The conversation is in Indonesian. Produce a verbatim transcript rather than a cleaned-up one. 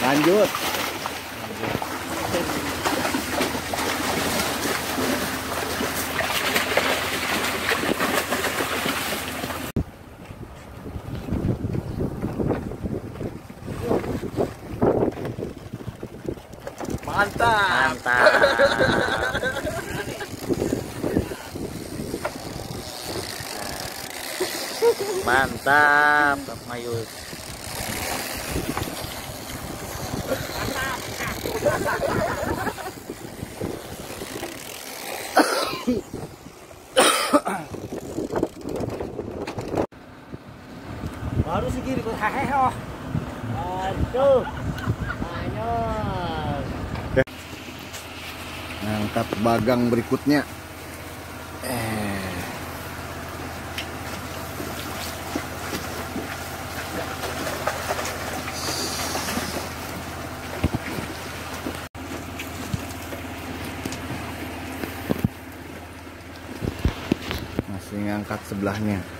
Lanjut. Mantap. Mantap. Mantap, Pak Mayus. Baru segini kok hehehe. Aduh. Banyak. Angkat bagang berikutnya. Eh. Masih ngangkat sebelahnya.